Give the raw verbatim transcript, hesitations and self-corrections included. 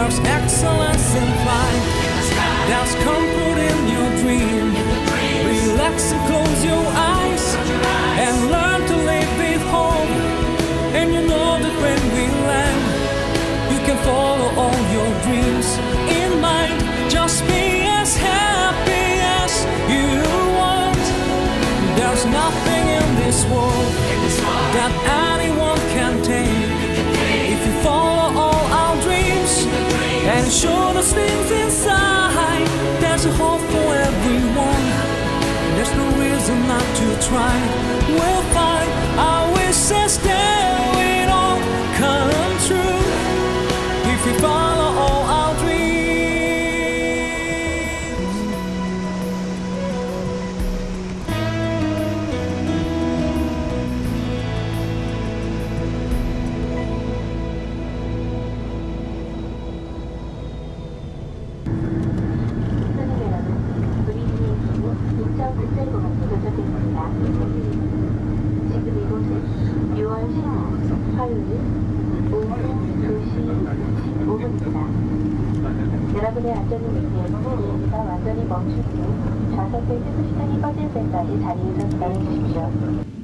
There's excellence in flight. There's comfort in your dream. Relax and close your eyes and learn to live with hope. And you know that when we land, you can follow all your dreams in mind. Just be as happy as you want. There's nothing in this world that anyone can take. If you follow all our dreams and show the things inside, there's a hope for everyone. There's no reason not to try. We'll find our wishes, then it all come true. If we follow all our dreams. 지금 이곳은 유월 십오 화요일 오후 두 시 십오 분입니다. 여러분의 안전을 위해 비행기가 완전히 멈춘 후 좌석을 테스트시간이 꺼질 때까지 자리에서 기다려 주십시오.